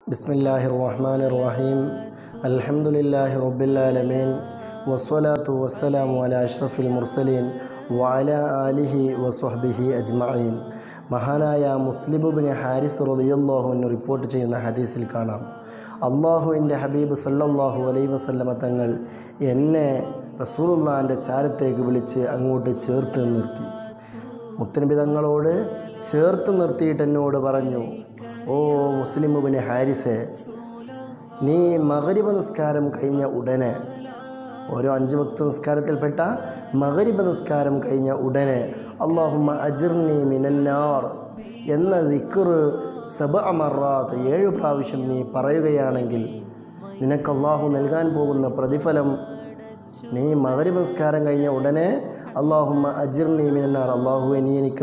ബിസ്മില്ലാഹിർ റഹ്മാനിർ റഹീം. അൽഹംദുലില്ലാഹി റബ്ബിൽ ആലമീൻ. വസ്സലാത്തു വസ്സലാമു അലാ അഷ്റഫിൽ മുർസലീൻ വഅലാ ആലിഹി വസ്വഹ്ബിഹി അജ്മഈൻ. മഹാനായ മുസ്ലിം ഇബ്നു ഹാരിസ് റളിയല്ലാഹു അൻഹു റിപ്പോർട്ട് ചെയ്യുന്ന ഹദീസിൽ കാണാം, അല്ലാഹുവിൻ്റെ ഹബീബ് സല്ലല്ലാഹു അലൈഹി വസല്ലമ തങ്ങൾ എന്നെ റസൂലുള്ളാഹിൻ്റെ ചാരത്തേക്ക് വിളിച്ച് അങ്ങോട്ട് ചേർത്ത് നിർത്തി. മുത്തനബി തങ്ങളോട് ചേർത്ത് നിർത്തിയിട്ട് എന്നോട് പറഞ്ഞു, ഓ മുസ്ലിം ഇബ്നു ഹാരിസേ, നീ മഗ്രിബ് നിസ്കാരം കഴിഞ്ഞ ഉടനെ, ഓരോ 5 വക്ത് നിസ്കാരത്തിൽപ്പെട്ട മഗ്രിബ് നിസ്കാരം കഴിഞ്ഞ ഉടനെ അല്ലാഹുമ്മ അജിർനി മിനന്നാർ എന്ന ദിക്ർ 7 മറാത്ത് 7 പ്രാവശ്യം നീ പറയുകയാണെങ്കിൽ നിനക്ക് അല്ലാഹു നൽകാൻ പോകുന്ന പ്രതിഫലം, നീ മഗ്രിബ് നിസ്കാരം കഴിഞ്ഞ ഉടനെ അല്ലാഹുമ്മ അജിർനി മിനന്നാർ, അല്ലാഹുവേ നീ എനിക്ക്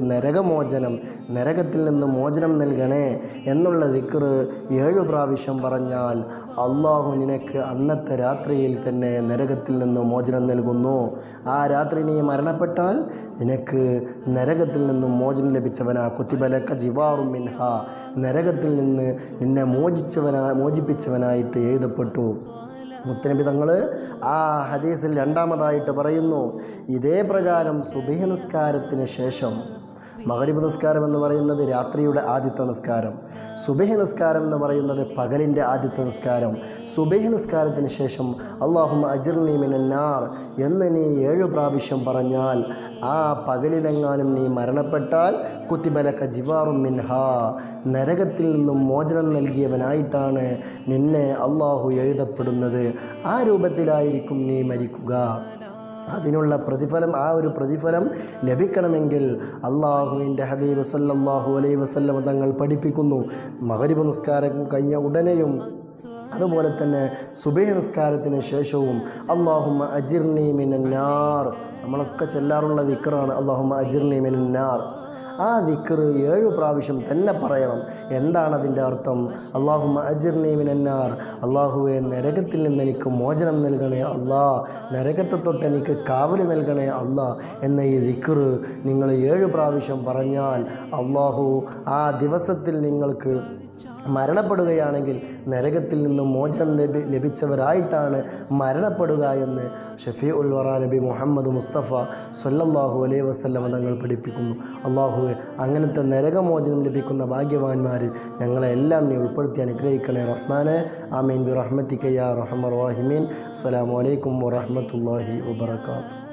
നരകത്തിൽ നിന്ന് മോചനം നൽകണേ എന്നുള്ള ദിക്ർ 7 പ്രാവശ്യം പറഞ്ഞാൽ അല്ലാഹു നിനക്ക് അന്നത്തെ രാത്രിയിൽ തന്നെ നരകത്തിൽ നിന്ന് മോചനം നൽകുന്നു. ആ രാത്രി നീ മരണപ്പെട്ടാൽ നിനക്ക് നരകത്തിൽ നിന്നും മോചനം ലഭിച്ചവനാ, കുത്തിബലക്ക ജിവാറും മിൻഹ, നരകത്തിൽ നിന്ന് നിന്നെ മോചിപ്പിച്ചവനായിട്ട് എഴുതപ്പെട്ടു. മുത്തനബി തങ്ങൾ ആ ഹദീസിൽ രണ്ടാമതായിട്ട് പറയുന്നു, ഇതേ പ്രകാരം സുബ്ഹി നിസ്കാരത്തിന് ശേഷം, മഗ്രിബ് നിസ്കാരം എന്ന് പറയുന്നത് രാത്രിയുടെ ആദ്യത്തെ നിസ്കാരം, സുബ്ഹി നിസ്കാരം എന്ന് പറയുന്നത് പകലിൻ്റെ ആദ്യത്തെ നിസ്കാരം. സുബ്ഹി നിസ്കാരത്തിന് ശേഷം അല്ലാഹുമ്മ അജിർനി മിനന്നാർ എന്ന് നീ 7 പ്രാവശ്യം പറഞ്ഞാൽ, ആ പകലിലെങ്ങാനും നീ മരണപ്പെട്ടാൽ കുത്തിബലക ജിവാറും മിൻഹ, നരകത്തിൽ നിന്നും മോചനം നൽകിയവനായിട്ടാണ് നിന്നെ അല്ലാഹു എഴുതപ്പെടുന്നത്. ആ രൂപത്തിലായിരിക്കും നീ മരിക്കുക. അതിനുള്ള പ്രതിഫലം, ആ ഒരു പ്രതിഫലം ലഭിക്കണമെങ്കിൽ അല്ലാഹുവിൻ്റെ ഹബീബ് സല്ലല്ലാഹു അലൈഹി വസല്ലം തങ്ങൾ പഠിപ്പിക്കുന്നു, മഗ്രിബ് നിസ്കാരം കഴിഞ്ഞ ഉടനെയും അതുപോലെ തന്നെ സുബ്ഹി നിസ്കാരത്തിന് ശേഷവും അല്ലാഹുമ്മ അജിർനി മിനന്നാർ, നമ്മളൊക്കെ ചൊല്ലാറുള്ള ദിക്റാണ് അല്ലാഹുമ്മ അജിർനി മിനന്നാർ. ആ ദിക്ർ 7 പ്രാവശ്യം തന്നെ പറയണം. എന്താണ് അതിൻ്റെ അർത്ഥം? അല്ലാഹുമ്മ അജിർനി മിനന്നാർ, അല്ലാഹുവെ നരകത്തിൽ നിന്ന് എനിക്ക് മോചനം നൽകണേ അല്ലാ, നരകത്തെ തൊട്ട് എനിക്ക് കാവൽ നൽകണേ അല്ലാ എന്ന ഈ ദിക്ർ നിങ്ങൾ 7 പ്രാവശ്യം പറഞ്ഞാൽ അല്ലാഹു ആ ദിവസത്തിൽ നിങ്ങൾക്ക് മരണപ്പെടുകയാണെങ്കിൽ നരകത്തിൽ നിന്നും മോചനം ലഭിച്ചവരായിട്ടാണ് മരണപ്പെടുക എന്ന് ഷഫീഉൽ വറാ നബി മുഹമ്മദ് മുസ്തഫ സല്ലല്ലാഹു അലൈഹി വസല്ലം തങ്ങൾ പഠിപ്പിക്കുന്നു. അല്ലാഹുവേ, അങ്ങനത്തെ നരകമോചനം ലഭിക്കുന്ന ഭാഗ്യവാന്മാരിൽ ഞങ്ങളെ എല്ലാം നീ ഉൾപ്പെടുത്തി അനുഗ്രഹിക്കണേ റഹ്മാനെ. ആമീൻ ബിറഹ്മതിക യാ അർഹമർ റഹീമീൻ. അസ്സലാമു അലൈക്കും വറഹ്മത്തുള്ളാഹി വബറകാതുഹു.